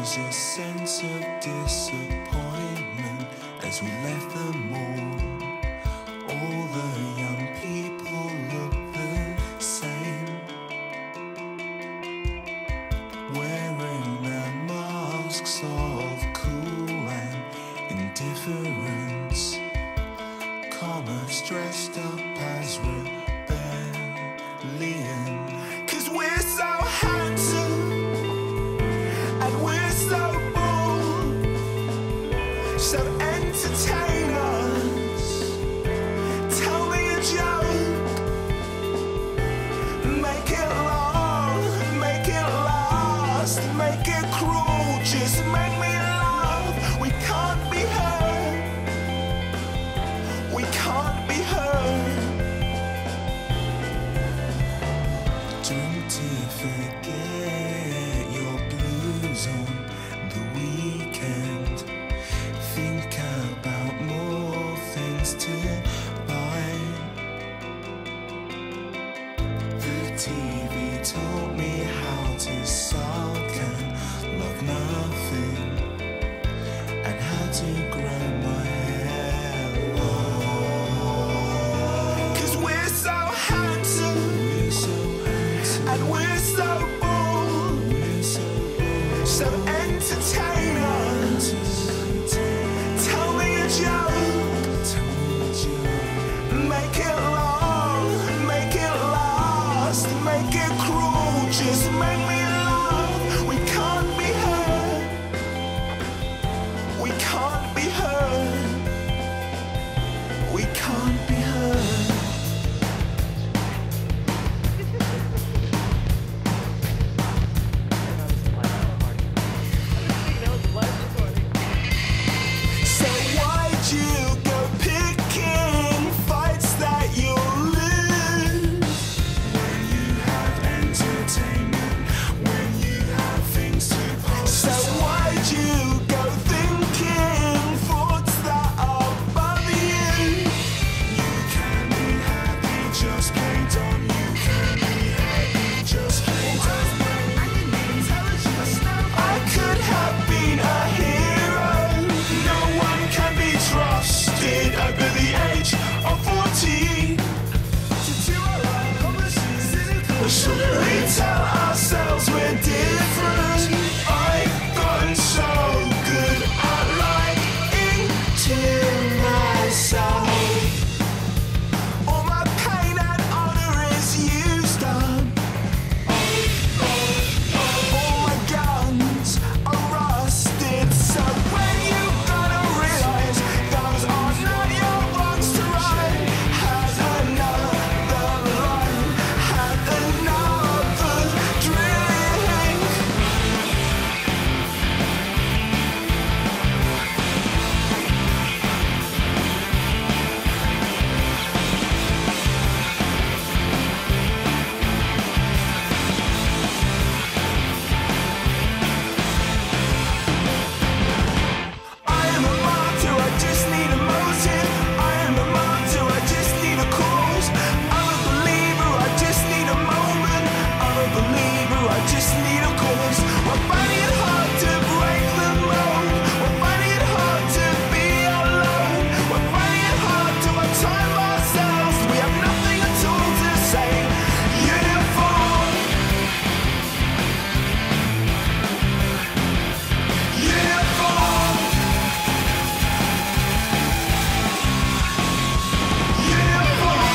was a sense of disappointment as we left the mall. All the young people looked the same, wearing their masks of cool and indifference. Commerce dressed up as rebellion. 'Cause we're so handsome and we're so bold, so entertain us. Tell me a joke, make it long, make it last, make it cruel, just make me laugh. We can't be hurt, we can't be hurt. Drink to forget your blues on the weekend. Think about more things to buy. The TV taught me how to sulk and love nothing, and how to grow my hair long. 'Cause we're so handsome, and we're so bold, so entertain us. Tell me a joke, make it long, make it last, make it cruel, just make me laugh. We can't be hurt, we can't be hurt, we can't be hurt. So why'd you go picking fights that you'll lose? When you have entertainment, when you have things to post. So why'd you go thinking thoughts that are above you? You can be happy, just paint on. You can be happy, just paint on. I could have been a hero. No one can be trusted over the age of 40. Should we tell ourselves we're different? I've gotten so good at lying to myself. All my pain and honor is used up. All my guns are rusted. So when you gonna realize those are not your wrongs to right? Had another line, had another drink. I am a martyr, I just need a motive. I am a martyr, I just need a cause. I'm a believer, I just need a moment. I'm a believer, I just need a cause. We're finding it hard to break the mold. We're finding it hard to be alone. We're finding it hard to time ourselves. We have nothing at all to say. Uniform, uniform, uniform.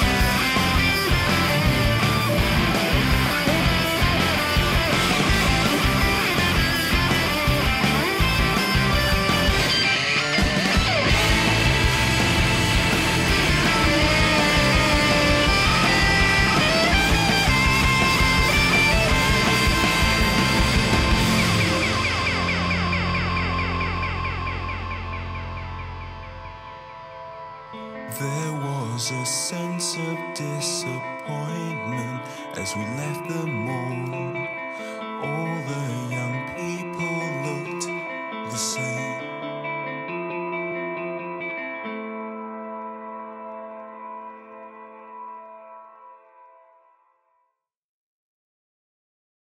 There was a sense of disappointment as we left the mall. All the young